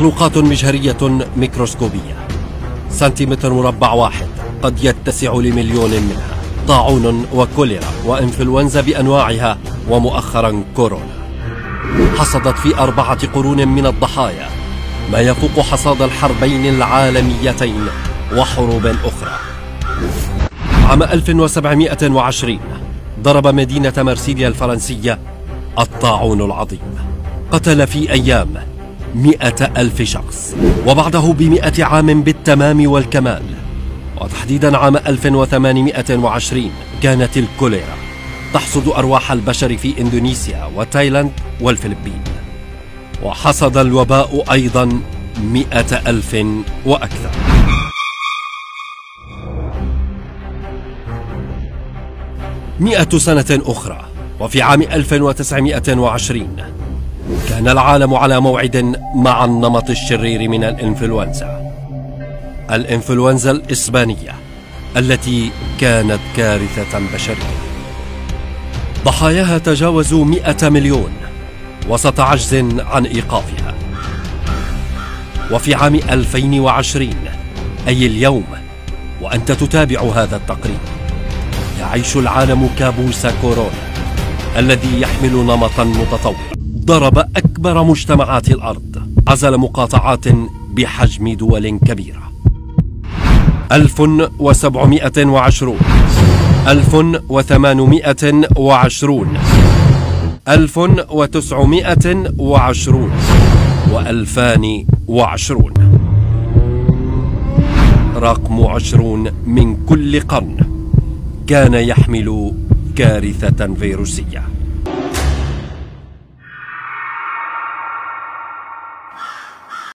مخلوقات مجهرية ميكروسكوبية، سنتيمتر مربع واحد قد يتسع لمليون منها. طاعون وكوليرا وإنفلونزا بأنواعها، ومؤخرا كورونا. حصدت في 4 قرون من الضحايا ما يفوق حصاد الحربين العالميتين وحروب أخرى. عام 1720 ضرب مدينة مرسيليا الفرنسية الطاعون العظيم، قتل في أيام 100,000 شخص. وبعده ب100 عام بالتمام والكمال، وتحديدا عام 1820 كانت الكوليرا تحصد أرواح البشر في إندونيسيا وتايلاند والفلبين. وحصد الوباء أيضا 100,000 وأكثر. مئة سنة أخرى، وفي عام 1920 كان العالم على موعد مع النمط الشرير من الإنفلونزا الإسبانية التي كانت كارثة بشرية. ضحاياها تجاوزوا 100 مليون وسط عجز عن إيقافها. وفي عام 2020 أي اليوم وأنت تتابع هذا التقرير، يعيش العالم كابوس كورونا الذي يحمل نمطا متطور. ضرب أكبر مجتمعات الأرض، عزل مقاطعات بحجم دول كبيرة. 1720، 1820، 1920 و2020. رقم 20 من كل قرن كان يحمل كارثة فيروسية.